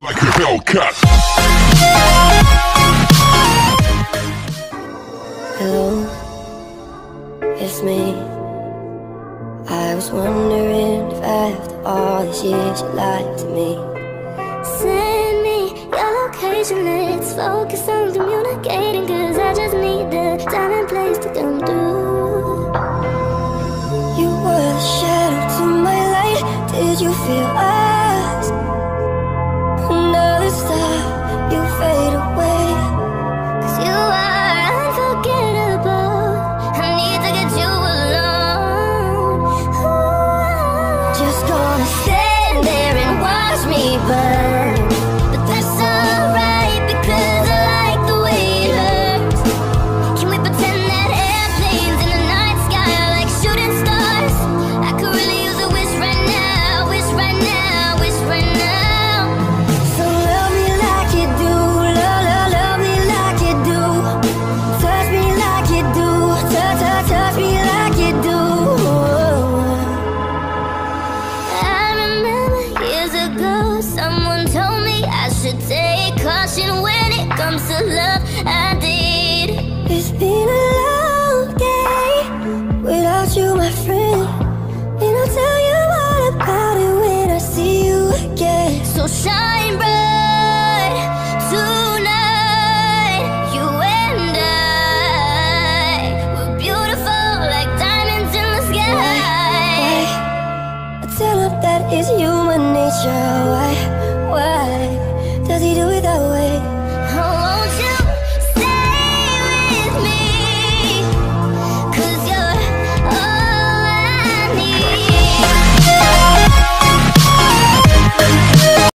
Like a Hellcat. Hello, it's me. I was wondering if after all these years you lied to me. Send me your location, let's focus on communicating, cause I just need the time and place to come through. You were the shadow to my light. Did you feel us? Another star, you fade away. Cause you are unforgettable, I need to get you alone. Ooh. Just gonna stand there and watch me burn. But that's alright, because I like the way it hurts. Can we pretend that airplanes in the night sky are like shooting stars? I could really use a wish right now, wish right now, wish right now. So love me like you do, love me like you do. Touch me like you do, touch me like you do. I remember years ago, someone told me I should take caution with